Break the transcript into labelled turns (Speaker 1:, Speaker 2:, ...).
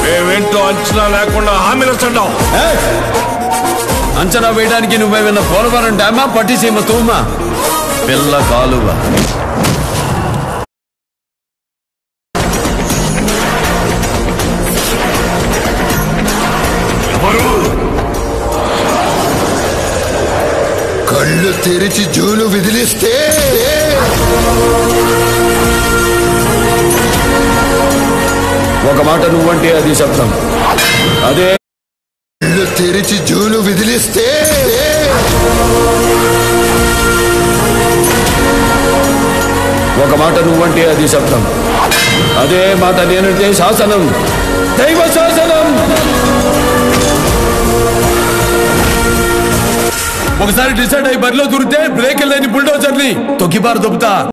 Speaker 1: మేమేంటో అంచనా లేకుండా హామీలు వస్తున్నావు.
Speaker 2: అంచనా వేయడానికి నువ్వేమన్నా పోలవరం డ్యామా, పట్టిసీమ తూమా, పిల్ల కాలువ.
Speaker 3: కళ్ళు తెరిచి జూలు విదిలిస్తే
Speaker 2: ఒక మాట నువ్వంటే అది శబ్దం. అదే
Speaker 3: కళ్ళు తెరిచి జూలు విదిలిస్తే
Speaker 2: ఒక మాట నువ్వంటే అది శబ్దం. అదే మాట నేనంటే శాసనం, దైవ శాసనం. ఒకసారి డిసైడ్ అయ్యి బరిలో దూరితే బ్రేక్ లేని బుల్డోజర్ని తొక్కిబారు దొబ్బుతా.